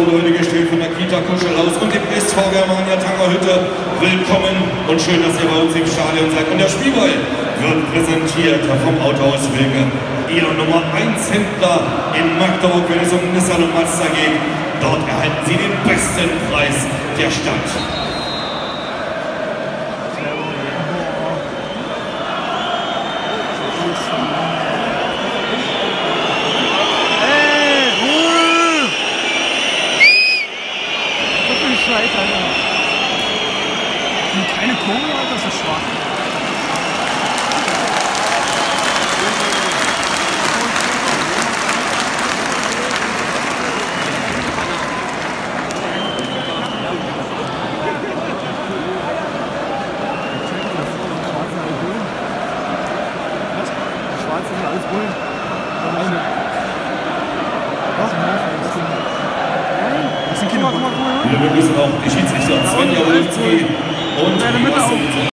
Leute gestellt von der Kita Kuschelhaus und dem SV Germania Tangerhütte. Willkommen und schön, dass ihr bei uns im Stadion seid. Und der Spielball wird präsentiert vom Autohaus Wilke. Ihr Nummer 1 Händler in Magdeburg, wenn es um Nissan und Mazda geht. Dort erhalten Sie den besten Preis der Stadt. Keine Kurve, das ist schwach. Schwarz sind alles Bullen. Wir begrüßen auch die Schiedsrichter Svenja Wolski und